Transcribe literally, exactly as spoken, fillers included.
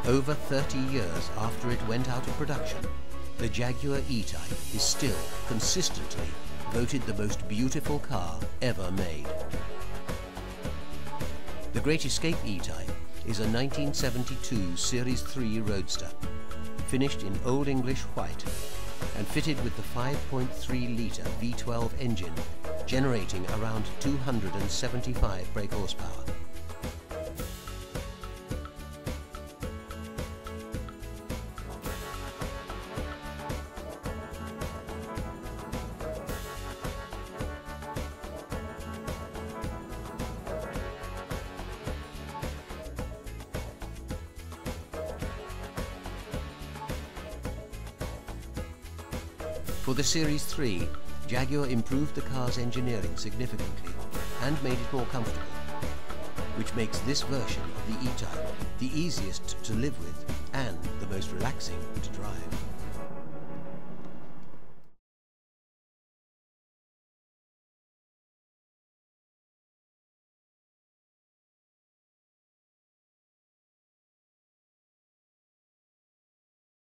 Over thirty years after it went out of production, the Jaguar E Type is still consistently voted the most beautiful car ever made. The Great Escape E Type is a nineteen seventy-two Series three Roadster, finished in Old English white and fitted with the five point three litre V twelve engine, generating around two hundred seventy-five brake horsepower. For the Series three, Jaguar improved the car's engineering significantly and made it more comfortable, which makes this version of the E Type the easiest to live with and the most relaxing to drive.